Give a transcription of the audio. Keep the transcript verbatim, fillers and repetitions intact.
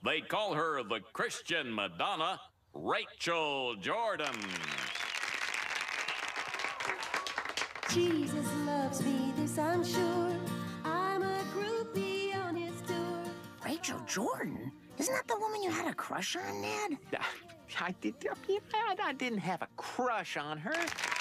They call her the Christian Madonna, Rachel Jordan. Jesus loves me, this I'm sure. I'm a groupie on his tour. Rachel Jordan? Isn't that the woman you had a crush on, Ned? I, did, I didn't have a crush on her.